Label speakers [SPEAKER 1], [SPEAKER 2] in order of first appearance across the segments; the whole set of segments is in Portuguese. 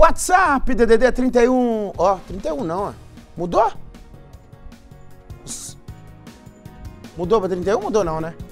[SPEAKER 1] WhatsApp, DDD 31. Ó, 31 não, ó. Mudou? Mudou pra 31? Mudou não, né?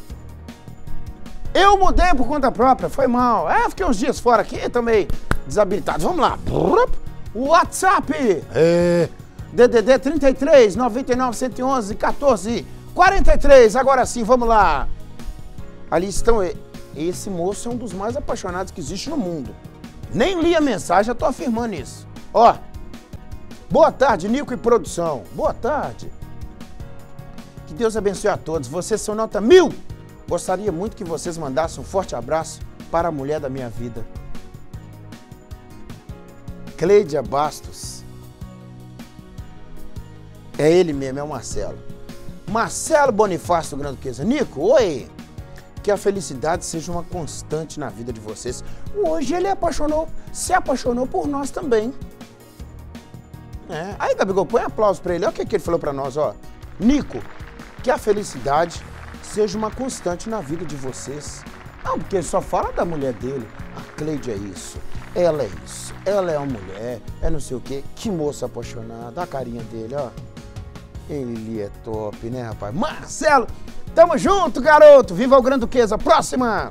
[SPEAKER 1] Eu mudei por conta própria, foi mal. Fiquei uns dias fora aqui também, desabilitado. Vamos lá. WhatsApp. DDD 33 99 111 14 43. Agora sim, vamos lá. Ali estão. Esse moço é um dos mais apaixonados que existe no mundo. Nem li a mensagem, já tô afirmando isso. Ó. Boa tarde, Nico e produção. Boa tarde. Que Deus abençoe a todos. Vocês são nota 1000. Gostaria muito que vocês mandassem um forte abraço para a mulher da minha vida. Cleidia Bastos. É ele mesmo, é o Marcelo. Marcelo Bonifácio do Grande Duquesa. Nico, oi. Que a felicidade seja uma constante na vida de vocês. Hoje ele se apaixonou por nós também. Aí, Gabigol, põe aplauso pra ele. Olha o que ele falou pra nós, ó. Nico, que a felicidade seja uma constante na vida de vocês. Não, porque ele só fala da mulher dele. A Cleidia é isso, ela é uma mulher, é não sei o quê. Que moça apaixonada, a carinha dele, ó. Ele é top, né, rapaz? Marcelo, tamo junto, garoto. Viva o Grande Duquesa. Próxima.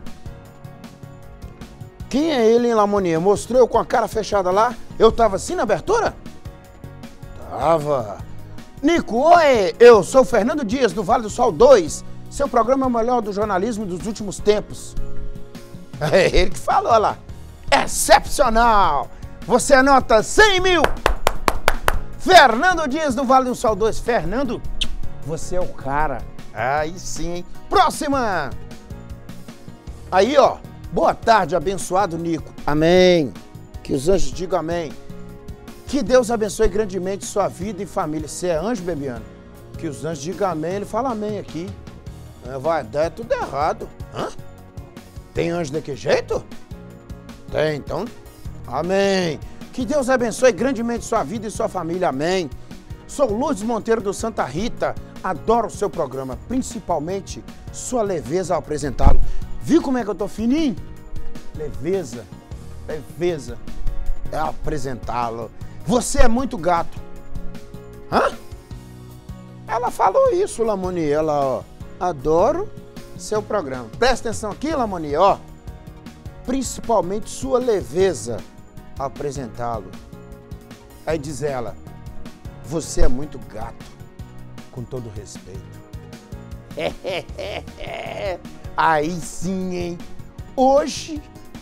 [SPEAKER 1] Quem é ele, hein, Lamonier? Mostrou eu com a cara fechada lá? Eu tava assim na abertura? Tava. Nico, oi! Eu sou o Fernando Dias, do Vale do Sol 2. Seu programa é o melhor do jornalismo dos últimos tempos. É ele que falou lá. Excepcional! Você anota 100 mil! Fernando Dias, do Vale do Sol 2. Fernando, você é o cara. Aí sim, hein? Próxima! Aí, ó. Boa tarde, abençoado Nico. Amém. Que os anjos digam amém. Que Deus abençoe grandemente sua vida e família. Você é anjo, Bebiano? Que os anjos digam amém. Ele fala amém aqui. Vai dar tudo errado. Hã? Tem anjo daquele jeito? Tem, então. Amém. Que Deus abençoe grandemente sua vida e sua família. Amém. Sou Lourdes Monteiro do Santa Rita. Adoro o seu programa, principalmente sua leveza ao apresentá-lo. Viu como é que eu tô fininho? Leveza. Leveza. É apresentá-lo. Você é muito gato. Hã? Ela falou isso, Lamoni. Ela, ó. Adoro seu programa. Presta atenção aqui, Lamoni, ó. Principalmente sua leveza ao apresentá-lo. Aí diz ela, você é muito gato, com todo respeito. Aí sim, hein? Hoje...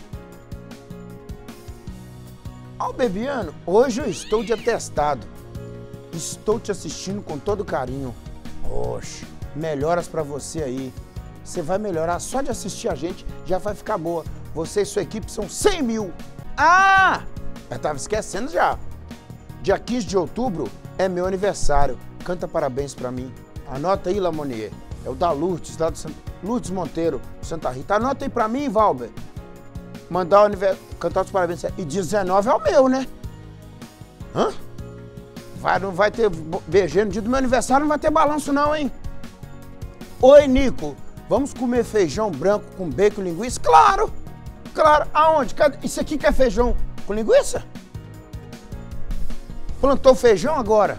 [SPEAKER 1] Ó, Bebiano, hoje eu estou de atestado. Estou te assistindo com todo carinho. Oxe, melhoras pra você aí. Você vai melhorar só de assistir a gente, já vai ficar boa. Você e sua equipe são 100 mil. Ah! Eu tava esquecendo já. Dia 15 de outubro é meu aniversário. Canta parabéns pra mim. Anota aí, Lamonier. É o da Lourdes, lá do Lourdes Monteiro, Santa Rita. Anota aí pra mim, Valber. Mandar o aniversário, cantar os parabéns. E 19 é o meu, né? Hã? Não vai ter BG no dia do meu aniversário, não vai ter balanço não, hein? Oi, Nico. Vamos comer feijão branco com bacon e linguiça? Claro! Claro. Aonde? Isso aqui que é feijão com linguiça? Plantou feijão agora?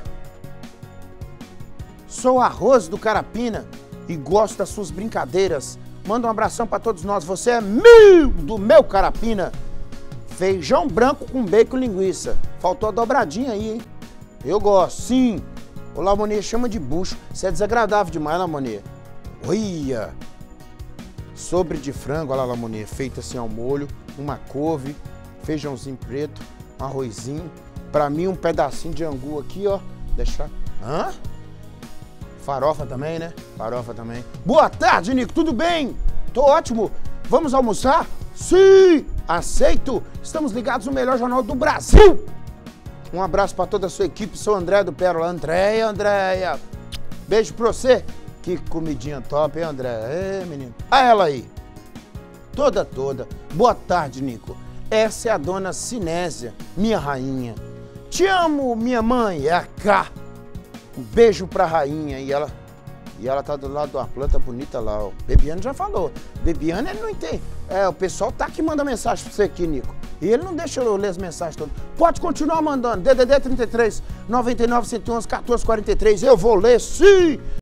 [SPEAKER 1] Sou Arroz do Carapina e gosto das suas brincadeiras. Manda um abração pra todos nós. Você é do meu Carapina. Feijão branco com bacon e linguiça. Faltou a dobradinha aí, hein? Eu gosto, sim. O Lamonier chama de bucho. Você é desagradável demais, Lamonier. Olha! Sobre de frango, olha lá, Lamonier. Feito assim ao molho. Uma couve, feijãozinho preto, um arrozinho. Pra mim, um pedacinho de angu aqui, ó. Deixar... Hã? Farofa também, né? Farofa também. Boa tarde, Nico. Tudo bem? Tô ótimo. Vamos almoçar? Sim! Aceito! Estamos ligados no melhor jornal do Brasil! Um abraço pra toda a sua equipe. Sou André do Pérola. Andréia. Beijo pra você. Que comidinha top, hein, André? É, menino. A ela aí. Toda. Boa tarde, Nico. Essa é a dona Sinésia, minha rainha. Te amo, minha mãe. É a K. Um beijo pra rainha. E ela tá do lado de uma planta bonita lá, ó. Bebiano já falou. Bebiano, ele não entende. O pessoal tá que manda mensagem pra você aqui, Nico. E ele não deixa eu ler as mensagens todas. Pode continuar mandando. DDD 33 99 111 14 43. Eu vou ler, sim!